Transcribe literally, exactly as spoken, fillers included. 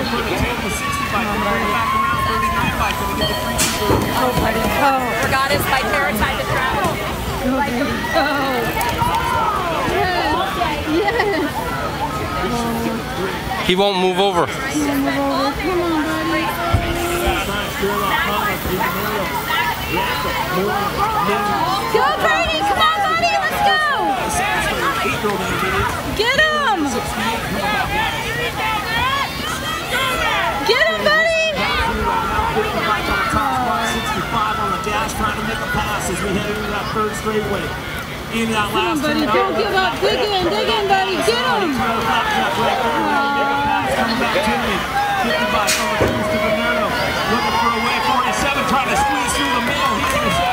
put a ten to sixty bike. Gonna bring it back around. thirty-nine bike. Gonna get the three two. Oh, buddy, go. Forgot his bike there inside the travel. Go, buddy, go. Yes. Yes. He won't move over. He won't move over. Come on, buddy. Go, Brady. Come on, buddy. Let's go. Get him. Get him, buddy. sixty-five on the dash, trying to make a pass as we head into that third straightaway. Into that Come on, last buddy. Don't give up. Dig in. Dig in, buddy. Get him. Coming back to me. fifty-five on the cruise to Bernardo. Looking for a way. forty-seven trying to squeeze through the middle. He's going to